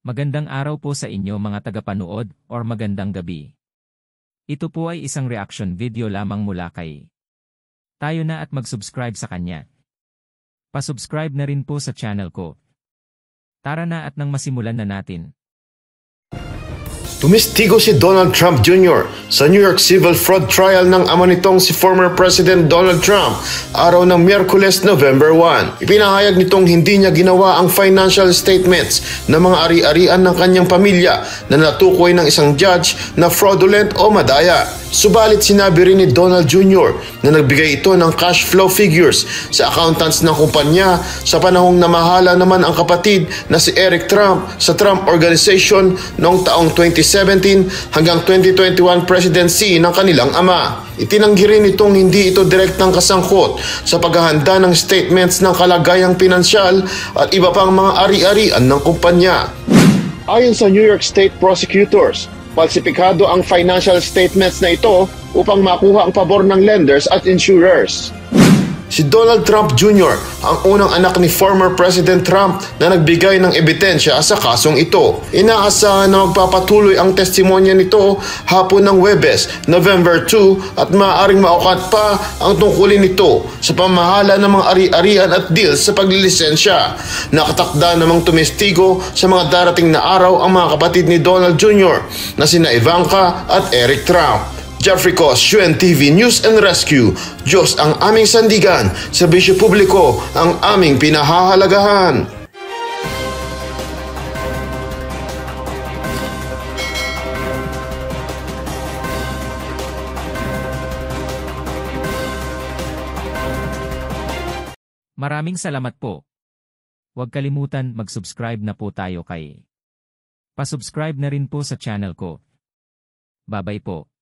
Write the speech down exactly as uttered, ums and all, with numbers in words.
Magandang araw po sa inyo mga tagapanood or magandang gabi. Ito po ay isang reaction video lamang mula kay tayo na at mag-subscribe sa kanya. Pa-subscribe na rin po sa channel ko. Tara na at nang masimulan na natin. Tumistigo si Donald Trump Junior sa New York civil fraud trial ng ama nitong si former President Donald Trump araw ng Miyerkules, November first. Ipinahayag nitong hindi niya ginawa ang financial statements ng mga ari-arian ng kanyang pamilya na natukoy ng isang judge na fraudulent o madaya. Subalit sinabi rin ni Donald Junior na nagbigay ito ng cash flow figures sa accountants ng kumpanya sa panahong namahala naman ang kapatid na si Eric Trump sa Trump Organization noong taong twenty seventeen hanggang twenty twenty-one presidency ng kanilang ama. Itinanggi rin itong hindi ito direktang kasangkot sa paghahanda ng statements ng kalagayang pinansyal at iba pang mga ari-arian ng kumpanya. Ayon sa New York State prosecutors, falsipikado ang financial statements na ito upang makuha ang pabor ng lenders at insurers. Si Donald Trump Junior ang unang anak ni former President Trump na nagbigay ng ebidensya sa kasong ito. Inaasahan na magpapatuloy ang testimonya nito hapon ng Huwebes, November second at maaaring maukat pa ang tungkulin nito sa pamahala ng mga ari-arian at deals sa paglilisensya. Nakatakda namang tumistigo sa mga darating na araw ang mga kapatid ni Donald Junior na sina Ivanka at Eric Trump. Jeffrey Cos, U N T V News and Rescue. Diyos ang aming sandigan, serbisyo publiko ang aming pinahahalagahan. Maraming salamat po. Huwag kalimutan mag-subscribe na po tayo kay. Pa-subscribe na rin po sa channel ko. Babay po.